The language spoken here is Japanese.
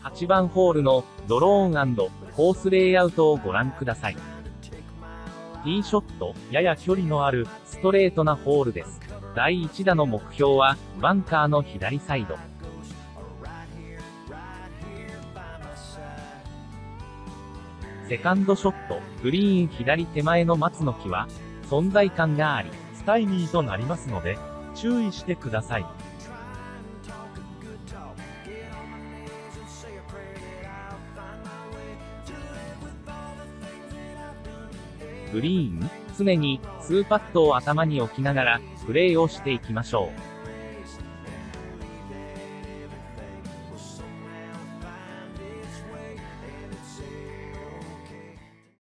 8番ホールのドローン&コースレイアウトをご覧ください。ティーショット、やや距離のあるストレートなホールです。第1打の目標はバンカーの左サイド。セカンドショット、グリーン左手前の松の木は存在感があり、スタイミーとなりますので注意してください。グリーン、常に2パットを頭に置きながらプレーをしていきましょう。